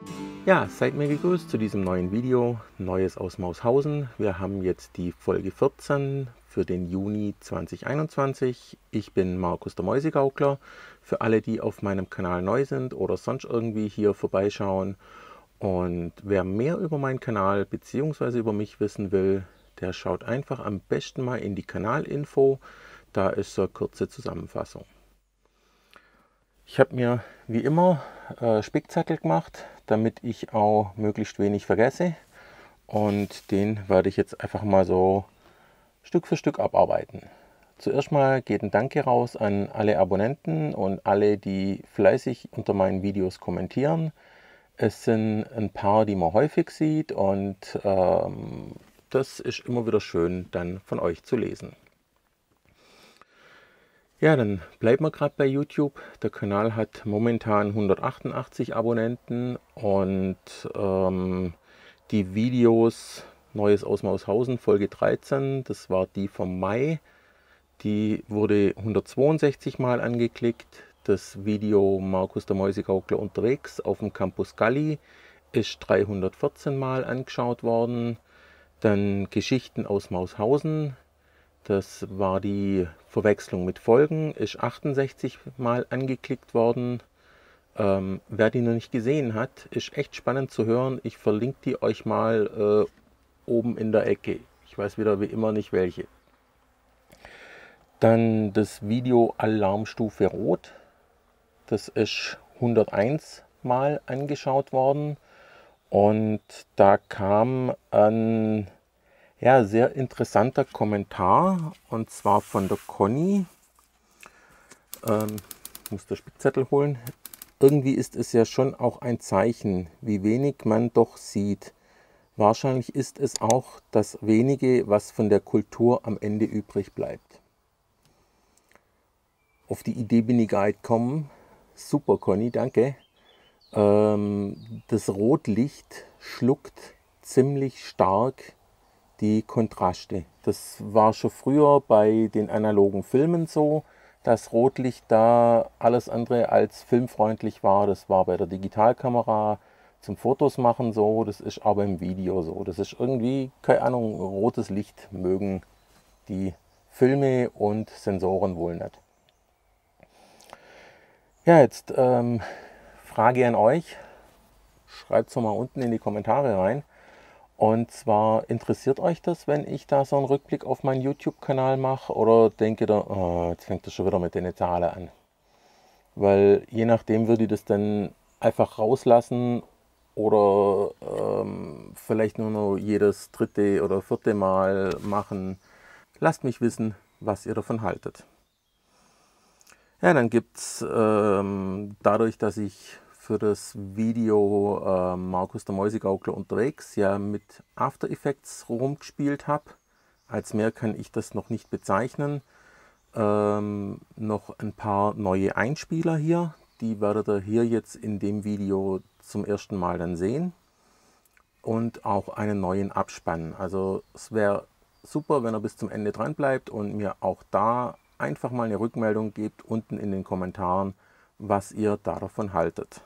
Ja, seid mir gegrüßt zu diesem neuen Video, Neues aus Maushausen. Wir haben jetzt die Folge 14 für den Juni 2021. Ich bin Markus der Mäusegaukler. Für alle, die auf meinem Kanal neu sind oder sonst irgendwie hier vorbeischauen. Und wer mehr über meinen Kanal bzw. über mich wissen will, der schaut einfach am besten mal in die Kanalinfo. Da ist so eine kurze Zusammenfassung. Ich habe mir wie immer Spickzettel gemacht, damit ich auch möglichst wenig vergesse. Und den werde ich jetzt einfach mal so Stück für Stück abarbeiten. Zuerst mal geht ein Danke raus an alle Abonnenten und alle, die fleißig unter meinen Videos kommentieren. Es sind ein paar, die man häufig sieht, und das ist immer wieder schön, dann von euch zu lesen. Ja, dann bleiben wir gerade bei YouTube. Der Kanal hat momentan 188 Abonnenten und die Videos Neues aus Maushausen, Folge 13, das war die vom Mai, die wurde 162 Mal angeklickt. Das Video Markus der Mäusegaukler unterwegs auf dem Campus Galli ist 314 Mal angeschaut worden. Dann Geschichten aus Maushausen, das war die Verwechslung mit Folgen, ist 68 Mal angeklickt worden. Wer die noch nicht gesehen hat, ist echt spannend zu hören. Ich verlinke die euch mal oben in der Ecke. Ich weiß wieder wie immer nicht welche. Dann das Video Alarmstufe Rot. Das ist 101 Mal angeschaut worden. Und da kam ein sehr interessanter Kommentar, und zwar von der Conny. Ich muss den Spickzettel holen. Irgendwie ist es ja schon auch ein Zeichen, wie wenig man doch sieht. Wahrscheinlich ist es auch das wenige, was von der Kultur am Ende übrig bleibt. Auf die Idee bin ich gar nicht gekommen. Super, Conny, danke. Das Rotlicht schluckt ziemlich stark die Kontraste. Das war schon früher bei den analogen Filmen so, dass Rotlicht da alles andere als filmfreundlich war. Das war bei der Digitalkamera zum Fotos machen so, das ist aber im Video so. Das ist irgendwie, keine Ahnung, rotes Licht mögen die Filme und Sensoren wohl nicht. Ja, jetzt Frage an euch. Schreibt es doch mal unten in die Kommentare rein. Und zwar, interessiert euch das, wenn ich da so einen Rückblick auf meinen YouTube-Kanal mache, oder denkt ihr, oh, jetzt fängt das schon wieder mit den Zahlen an? Weil je nachdem würde ich das dann einfach rauslassen oder vielleicht nur noch jedes dritte oder vierte Mal machen. Lasst mich wissen, was ihr davon haltet. Ja, dann gibt es dadurch, dass ich für das Video Markus der Mäusegaukler unterwegs ja mit After Effects rumgespielt habe. Als mehr kann ich das noch nicht bezeichnen. Noch ein paar neue Einspieler hier. Die werdet ihr hier jetzt in dem Video zum ersten Mal dann sehen. Und auch einen neuen Abspann. Also es wäre super, wenn ihr bis zum Ende dran bleibt und mir auch da einfach mal eine Rückmeldung gebt unten in den Kommentaren, was ihr davon haltet.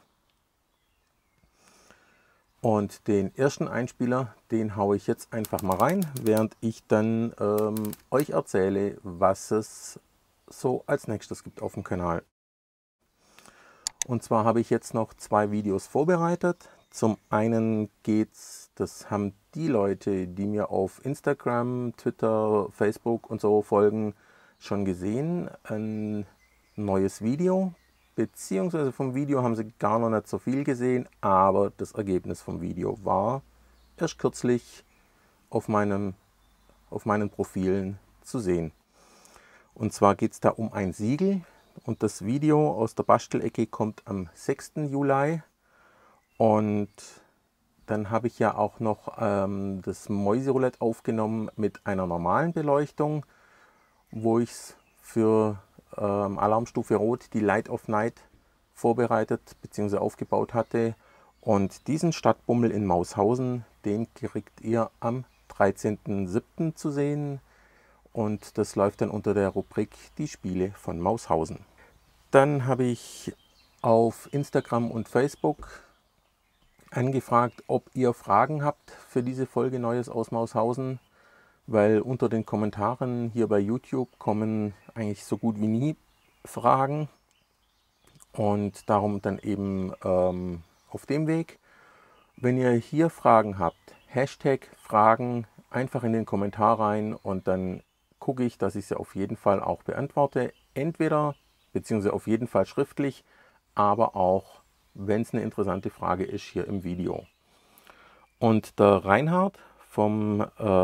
Und den ersten Einspieler, den haue ich jetzt einfach mal rein, während ich dann euch erzähle, was es so als nächstes gibt auf dem Kanal. Und zwar habe ich jetzt noch zwei Videos vorbereitet. Zum einen geht's, das haben die Leute, die mir auf Instagram, Twitter, Facebook und so folgen, schon gesehen, ein neues Video. Beziehungsweise vom Video haben sie gar noch nicht so viel gesehen, aber das Ergebnis vom Video war erst kürzlich auf meinen Profilen zu sehen. Und zwar geht es da um ein Siegel, und das Video aus der Bastelecke kommt am 6. Juli. Und dann habe ich ja auch noch das Mäuseroulette aufgenommen mit einer normalen Beleuchtung, wo ich es für Alarmstufe Rot, die Light of Night, vorbereitet bzw. aufgebaut hatte. Und diesen Stadtbummel in Maushausen, den kriegt ihr am 13.07. zu sehen. Und das läuft dann unter der Rubrik Die Spiele von Maushausen. Dann habe ich auf Instagram und Facebook angefragt, ob ihr Fragen habt für diese Folge Neues aus Maushausen, weil unter den Kommentaren hier bei YouTube kommen eigentlich so gut wie nie Fragen und darum dann eben auf dem Weg. Wenn ihr hier Fragen habt, Hashtag Fragen einfach in den Kommentar rein und dann gucke ich, dass ich sie auf jeden Fall auch beantworte. Entweder, beziehungsweise auf jeden Fall schriftlich, aber auch, wenn es eine interessante Frage ist, hier im Video. Und der Reinhard vom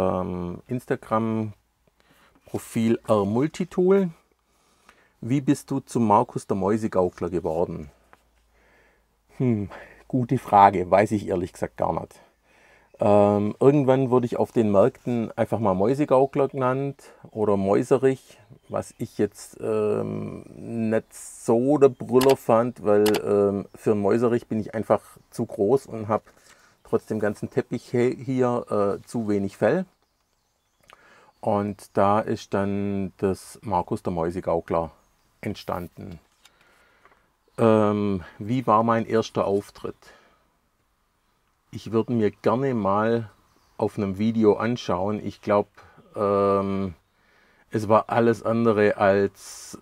Instagram-Profil rmultitool: Wie bist du zum Markus der Mäusegaukler geworden? Gute Frage, weiß ich ehrlich gesagt gar nicht. Irgendwann wurde ich auf den Märkten einfach mal Mäusegaukler genannt oder Mäuserich, was ich jetzt nicht so der Brüller fand, weil für einen Mäuserich bin ich einfach zu groß und habe trotz dem ganzen Teppich hier zu wenig Fell. Und da ist dann das Markus der Mäusegaukler entstanden. Wie war mein erster Auftritt? Ich würde mir gerne mal auf einem Video anschauen. Ich glaube, es war alles andere als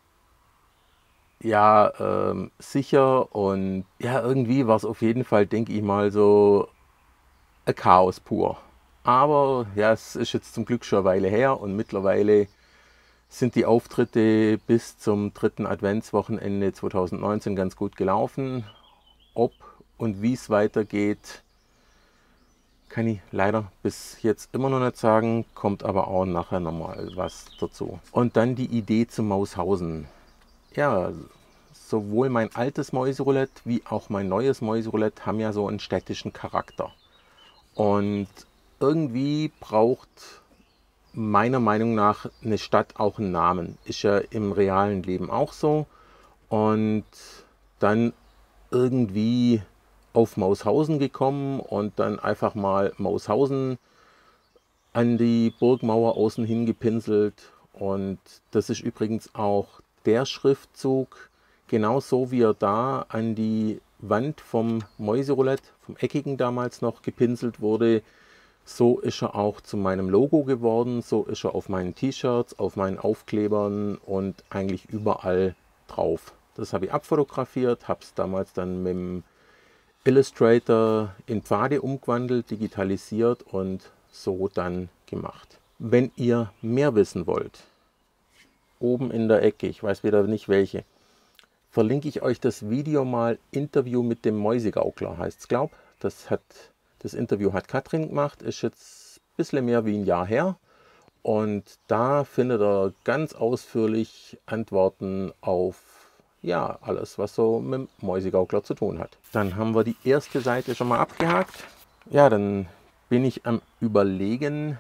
sicher und ja, irgendwie war es auf jeden Fall, denke ich mal, so ein Chaos pur. Aber ja, es ist jetzt zum Glück schon eine Weile her und mittlerweile sind die Auftritte bis zum 3. Adventswochenende 2019 ganz gut gelaufen. Ob und wie es weitergeht, kann ich leider bis jetzt immer noch nicht sagen, kommt aber auch nachher nochmal was dazu. Und dann die Idee zu Maushausen. Ja, sowohl mein altes Mäuseroulette wie auch mein neues Mäuseroulette haben ja so einen städtischen Charakter. Und irgendwie braucht meiner Meinung nach eine Stadt auch einen Namen. Ist ja im realen Leben auch so. Und dann irgendwie auf Maushausen gekommen und dann einfach mal Maushausen an die Burgmauer außen hin gepinselt. Und das ist übrigens auch der Schriftzug, genauso wie er da an die Wand vom Mäuseroulette, vom eckigen damals noch, gepinselt wurde. So ist er auch zu meinem Logo geworden, so ist er auf meinen T-Shirts, auf meinen Aufklebern und eigentlich überall drauf. Das habe ich abfotografiert, habe es damals dann mit dem Illustrator in Pfade umgewandelt, digitalisiert und so dann gemacht. Wenn ihr mehr wissen wollt, oben in der Ecke, ich weiß wieder nicht welche, verlinke ich euch das Video mal, Interview mit dem Mäusegaukler heißt es, glaube ich. Das Interview hat Katrin gemacht, ist jetzt ein bisschen mehr wie ein Jahr her. Und da findet ihr ganz ausführlich Antworten auf ja, alles, was so mit dem Mäusegaukler zu tun hat. Dann haben wir die erste Seite schon mal abgehakt. Ja, dann bin ich am Überlegen,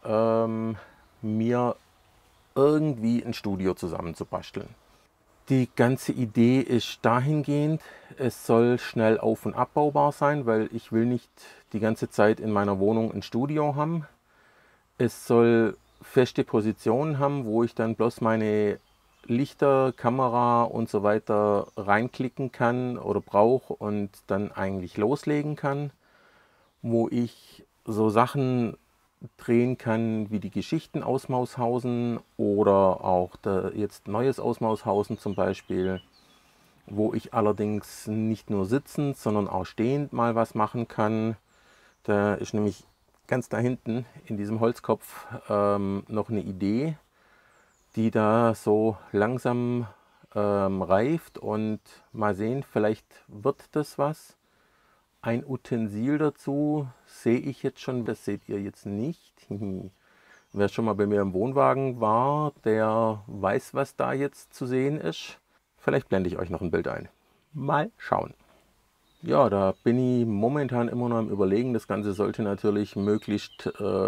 mir irgendwie ein Studio zusammenzubasteln. Die ganze Idee ist dahingehend, es soll schnell auf- und abbaubar sein, weil ich will nicht die ganze Zeit in meiner Wohnung ein Studio haben. Es soll feste Positionen haben, wo ich dann bloß meine Lichter, Kamera und so weiter reinklicken kann oder brauche und dann eigentlich loslegen kann, wo ich so Sachen drehen kann wie die Geschichten aus Maushausen oder auch jetzt Neues aus Maushausen zum Beispiel, wo ich allerdings nicht nur sitzend, sondern auch stehend mal was machen kann. Da ist nämlich ganz da hinten in diesem Holzkopf noch eine Idee, die da so langsam reift und mal sehen, vielleicht wird das was. Ein Utensil dazu sehe ich jetzt schon, das seht ihr jetzt nicht. Wer schon mal bei mir im Wohnwagen war, der weiß, was da jetzt zu sehen ist. Vielleicht blende ich euch noch ein Bild ein. Mal schauen. Ja, da bin ich momentan immer noch am Überlegen. Das Ganze sollte natürlich möglichst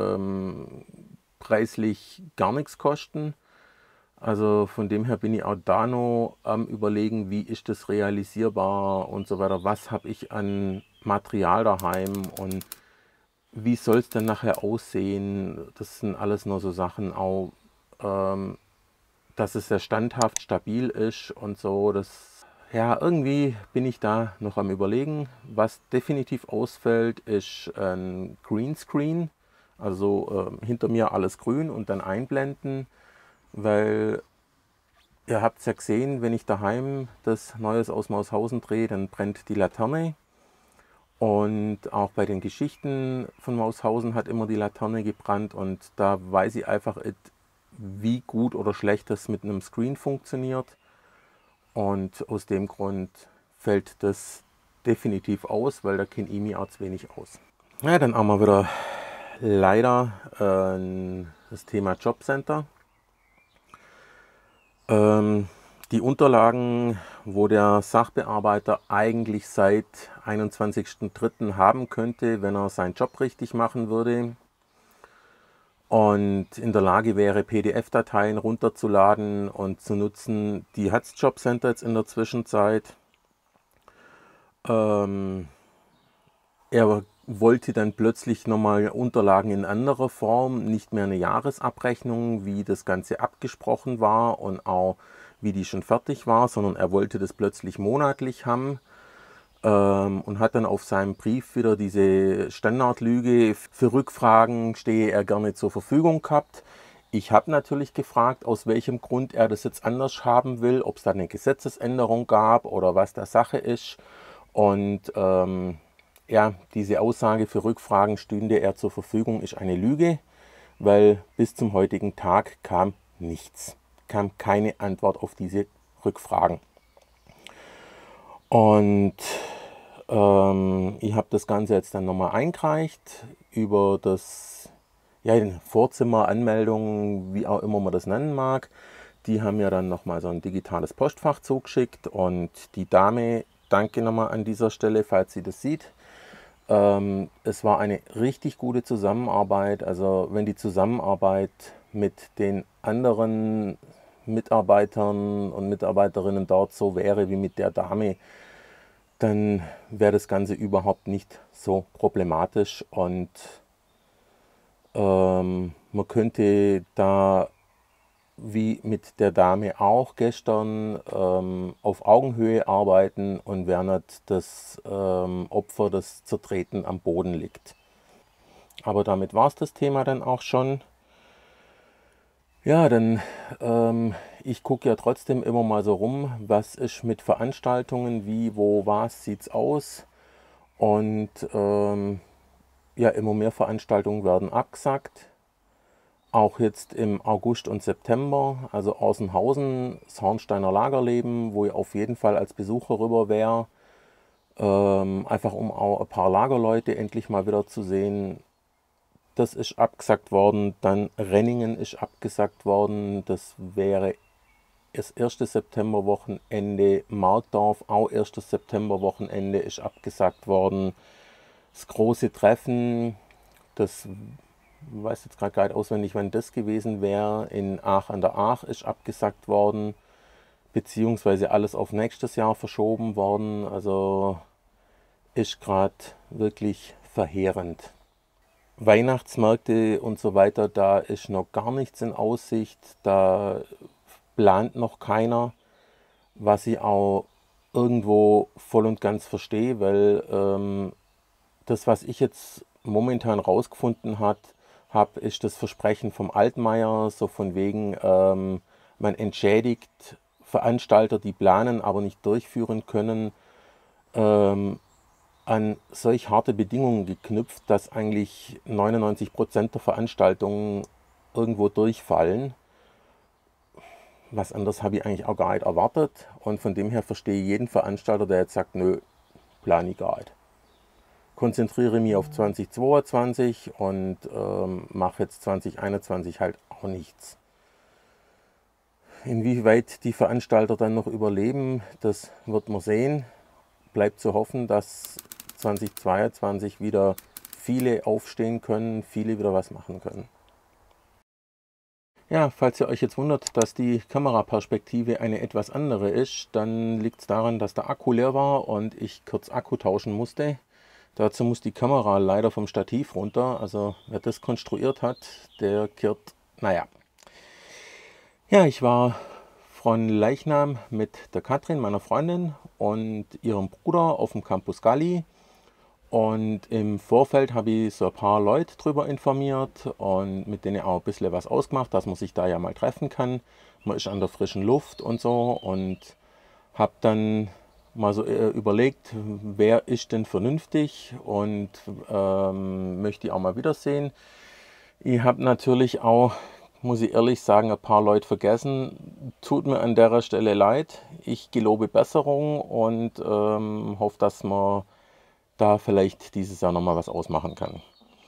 preislich gar nichts kosten. Also von dem her bin ich auch da noch am Überlegen, wie ist das realisierbar und so weiter. Was habe ich an Material daheim und wie soll es dann nachher aussehen? Das sind alles nur so Sachen, auch dass es sehr standhaft, stabil ist und so. Das ja, irgendwie bin ich da noch am Überlegen. Was definitiv ausfällt, ist ein Greenscreen. Also hinter mir alles grün und dann einblenden, weil ihr habt es ja gesehen, wenn ich daheim das Neues aus Maushausen drehe, dann brennt die Laterne. Und auch bei den Geschichten von Maushausen hat immer die Laterne gebrannt und da weiß ich einfach, wie gut oder schlecht das mit einem Screen funktioniert. Und aus dem Grund fällt das definitiv aus, weil da kennt ich mich auch zu wenig aus. Ja, dann haben wir wieder leider das Thema Jobcenter. Die Unterlagen, wo der Sachbearbeiter eigentlich seit 21.03. haben könnte, wenn er seinen Job richtig machen würde und in der Lage wäre, PDF-Dateien runterzuladen und zu nutzen, die hat das Jobcenter jetzt in der Zwischenzeit. Er wollte dann plötzlich nochmal Unterlagen in anderer Form, nicht mehr eine Jahresabrechnung, wie das Ganze abgesprochen war und auch wie die schon fertig war, sondern er wollte das plötzlich monatlich haben und hat dann auf seinem Brief wieder diese Standardlüge, für Rückfragen stehe er gerne zur Verfügung gehabt. Ich habe natürlich gefragt, aus welchem Grund er das jetzt anders haben will, ob es da eine Gesetzesänderung gab oder was da Sache ist. Und ja, diese Aussage, für Rückfragen stünde er zur Verfügung, ist eine Lüge, weil bis zum heutigen Tag kam nichts, kam keine Antwort auf diese Rückfragen. Und ich habe das Ganze jetzt dann nochmal eingereicht über das, ja, Vorzimmeranmeldung, wie auch immer man das nennen mag. Die haben mir dann nochmal so ein digitales Postfach zugeschickt und die Dame, danke nochmal an dieser Stelle, falls sie das sieht. Es war eine richtig gute Zusammenarbeit. Also wenn die Zusammenarbeit mit den anderen Mitarbeitern und Mitarbeiterinnen dort so wäre wie mit der Dame, dann wäre das Ganze überhaupt nicht so problematisch und man könnte da wie mit der Dame auch gestern auf Augenhöhe arbeiten und wäre nicht das Opfer, das zertreten am Boden liegt. Aber damit war es das Thema dann auch schon. Ja, dann ich gucke ja trotzdem immer mal so rum, was ist mit Veranstaltungen, wie, wo, was sieht's aus. Und ja, immer mehr Veranstaltungen werden abgesagt. Auch jetzt im August und September, also Außenhausen, das Hornsteiner Lagerleben, wo ich auf jeden Fall als Besucher rüber wäre. Einfach um auch ein paar Lagerleute endlich mal wieder zu sehen. Das ist abgesagt worden. Dann Renningen ist abgesagt worden. Das wäre das 1. Septemberwochenende. Markdorf, auch 1. Septemberwochenende, ist abgesagt worden. Das große Treffen, das weiß jetzt gerade gar nicht auswendig, wann das gewesen wäre, in Aach an der Aach, ist abgesagt worden, beziehungsweise alles auf nächstes Jahr verschoben worden. Also ist gerade wirklich verheerend. Weihnachtsmärkte und so weiter, da ist noch gar nichts in Aussicht, da plant noch keiner, was ich auch irgendwo voll und ganz verstehe, weil das, was ich jetzt momentan rausgefunden habe, ist das Versprechen vom Altmaier, so von wegen, man entschädigt Veranstalter, die planen, aber nicht durchführen können, an solch harte Bedingungen geknüpft, dass eigentlich 99% der Veranstaltungen irgendwo durchfallen. Was anderes habe ich eigentlich auch gar nicht erwartet und von dem her verstehe ich jeden Veranstalter, der jetzt sagt, nö, plan ich gar nicht. Konzentriere mich auf 2022 und mache jetzt 2021 halt auch nichts. Inwieweit die Veranstalter dann noch überleben, das wird man sehen. Bleibt zu hoffen, dass 2022 wieder viele aufstehen können, viele wieder was machen können. Ja, falls ihr euch jetzt wundert, dass die Kameraperspektive eine etwas andere ist, dann liegt es daran, dass der Akku leer war und ich kurz Akku tauschen musste. Dazu muss die Kamera leider vom Stativ runter. Also wer das konstruiert hat, der kehrt, naja. Ja, ich war Fronleichnam mit der Katrin, meiner Freundin, und ihrem Bruder auf dem Campus Galli. Und im Vorfeld habe ich so ein paar Leute darüber informiert und mit denen auch ein bisschen was ausgemacht, dass man sich da ja mal treffen kann. Man ist an der frischen Luft und so, und habe dann mal so überlegt, wer ist denn vernünftig und möchte ich auch mal wiedersehen. Ich habe natürlich auch, muss ich ehrlich sagen, ein paar Leute vergessen. Tut mir an der Stelle leid. Ich gelobe Besserung und hoffe, dass man da vielleicht dieses Jahr nochmal was ausmachen kann.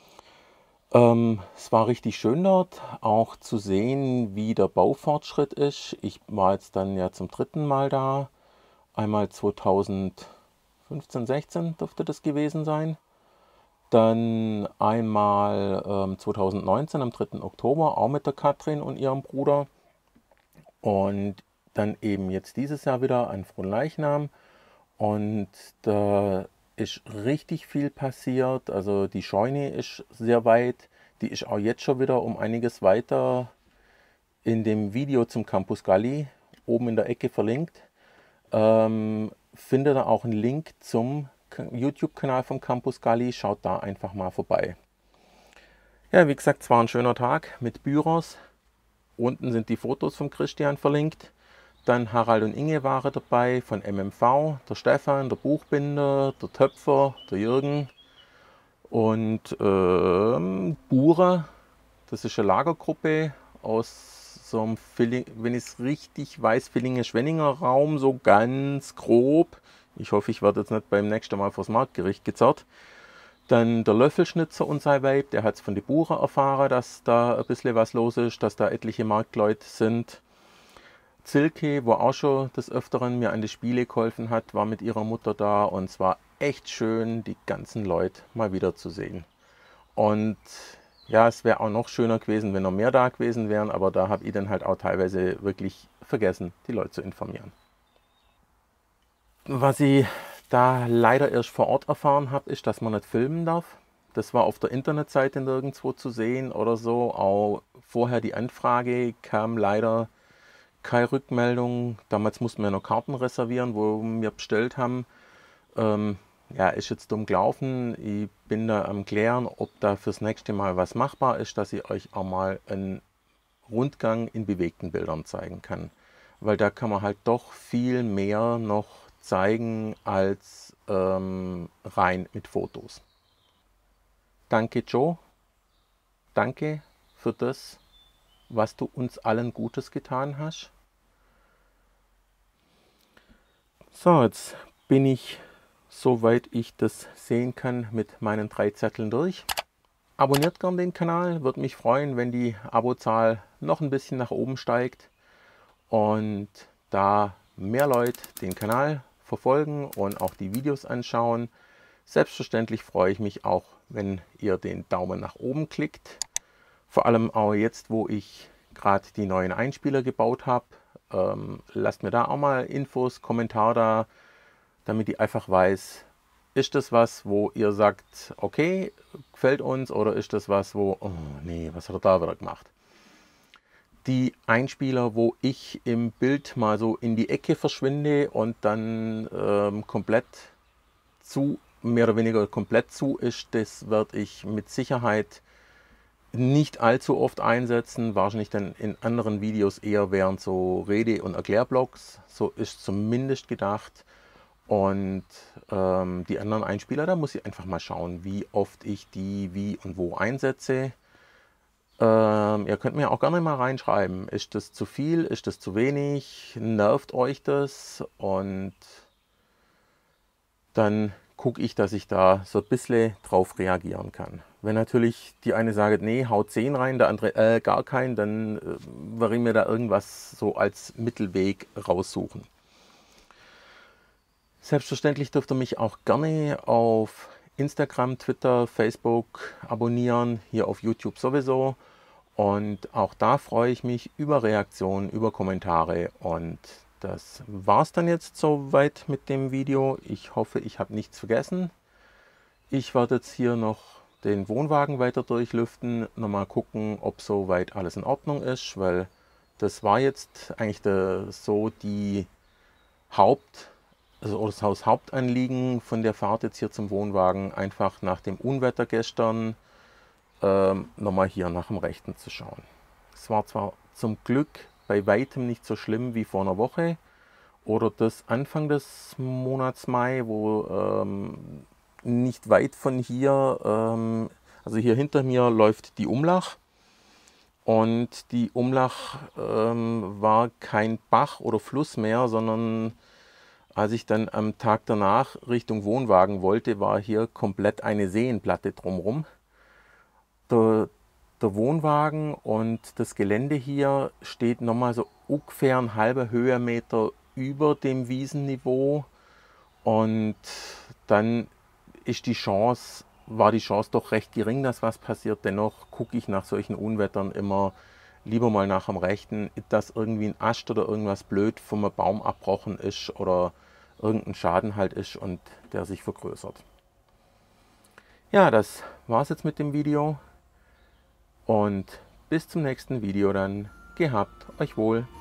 Es war richtig schön dort, auch zu sehen, wie der Baufortschritt ist. Ich war jetzt dann ja zum dritten Mal da. Einmal 2015, 16 dürfte das gewesen sein. Dann einmal 2019 am 3. Oktober, auch mit der Katrin und ihrem Bruder. Und dann eben jetzt dieses Jahr wieder an Fronleichnam. Und da ist richtig viel passiert. Also die Scheune ist sehr weit. Die ist auch jetzt schon wieder um einiges weiter in dem Video zum Campus Galli oben in der Ecke verlinkt. Findet ihr auch einen Link zum YouTube-Kanal vom Campus Galli. Schaut da einfach mal vorbei. Ja, wie gesagt, es war ein schöner Tag mit Büros. Unten sind die Fotos von Christian verlinkt. Dann Harald und Inge waren dabei von MMV, der Stefan, der Buchbinder, der Töpfer, der Jürgen und Bure. Das ist eine Lagergruppe aus so einem, wenn ich es richtig weiß, Villingen-Schwenninger Raum, so ganz grob. Ich hoffe, ich werde jetzt nicht beim nächsten Mal vors Marktgericht gezerrt. Dann der Löffelschnitzer und sein Weib, der hat es von den Bucher erfahren, dass da ein bisschen was los ist, dass da etliche Marktleute sind. Silke, wo auch schon des Öfteren mir an die Spiele geholfen hat, war mit ihrer Mutter da, und es war echt schön, die ganzen Leute mal wieder zu sehen. Und ja, es wäre auch noch schöner gewesen, wenn noch mehr da gewesen wären, aber da habe ich dann halt auch teilweise wirklich vergessen, die Leute zu informieren. Was ich da leider erst vor Ort erfahren habe, ist, dass man nicht filmen darf. Das war auf der Internetseite nirgendwo zu sehen oder so. Auch vorher die Anfrage kam leider keine Rückmeldung. Damals mussten wir noch Karten reservieren, wo wir bestellt haben. Ja, ist jetzt dumm gelaufen. Ich bin da am Klären, ob da fürs nächste Mal was machbar ist, dass ich euch auch mal einen Rundgang in bewegten Bildern zeigen kann. Weil da kann man halt doch viel mehr noch zeigen als rein mit Fotos. Danke Joe, danke für das, was du uns allen Gutes getan hast. So, jetzt bin ich, soweit ich das sehen kann, mit meinen 3 Zetteln durch. Abonniert gern den Kanal, würde mich freuen, wenn die Abozahl noch ein bisschen nach oben steigt und da mehr Leute den Kanal verfolgen und auch die Videos anschauen. Selbstverständlich freue ich mich auch, wenn ihr den Daumen nach oben klickt. Vor allem auch jetzt, wo ich gerade die neuen Einspieler gebaut habe. Lasst mir da auch mal Infos, Kommentare da, damit ich einfach weiß, ist das was, wo ihr sagt, okay, gefällt uns, oder ist das was, wo, oh nee, was hat er da wieder gemacht? Die Einspieler, wo ich im Bild mal so in die Ecke verschwinde und dann komplett zu, mehr oder weniger komplett zu ist, das werde ich mit Sicherheit nicht allzu oft einsetzen, wahrscheinlich dann in anderen Videos eher während so Rede- und Erklärblogs. So ist zumindest gedacht. Und die anderen Einspieler, da muss ich einfach mal schauen, wie oft ich die wie und wo einsetze. Ihr könnt mir auch gerne mal reinschreiben, ist das zu viel, ist das zu wenig, nervt euch das? Und dann gucke ich, dass ich da so ein bisschen drauf reagieren kann. Wenn natürlich die eine sagt, nee, haut 10 rein, der andere gar keinen, dann werde ich mir da irgendwas so als Mittelweg raussuchen. Selbstverständlich dürft ihr mich auch gerne auf Instagram, Twitter, Facebook abonnieren, hier auf YouTube sowieso. Und auch da freue ich mich über Reaktionen, über Kommentare. Und das war es dann jetzt soweit mit dem Video. Ich hoffe, ich habe nichts vergessen. Ich werde jetzt hier noch den Wohnwagen weiter durchlüften, nochmal gucken, ob soweit alles in Ordnung ist, weil das war jetzt eigentlich so die das Hauptanliegen von der Fahrt jetzt hier zum Wohnwagen, einfach nach dem Unwetter gestern nochmal hier nach dem Rechten zu schauen. Es war zwar zum Glück bei weitem nicht so schlimm wie vor einer Woche oder das Anfang des Monats Mai, wo nicht weit von hier, also hier hinter mir läuft die Umlach. Und die Umlach war kein Bach oder Fluss mehr, sondern als ich dann am Tag danach Richtung Wohnwagen wollte, war hier komplett eine Seenplatte drumherum. Der Wohnwagen und das Gelände hier steht nochmal so ungefähr einen halben Höhenmeter über dem Wiesenniveau. Und dann war die Chance doch recht gering, dass was passiert. Dennoch gucke ich nach solchen Unwettern immer lieber mal nach dem Rechten, dass irgendwie ein Ast oder irgendwas blöd vom Baum abbrochen ist oder irgendein Schaden halt ist und der sich vergrößert. Ja, das war's jetzt mit dem Video und bis zum nächsten Video dann. Gehabt euch wohl.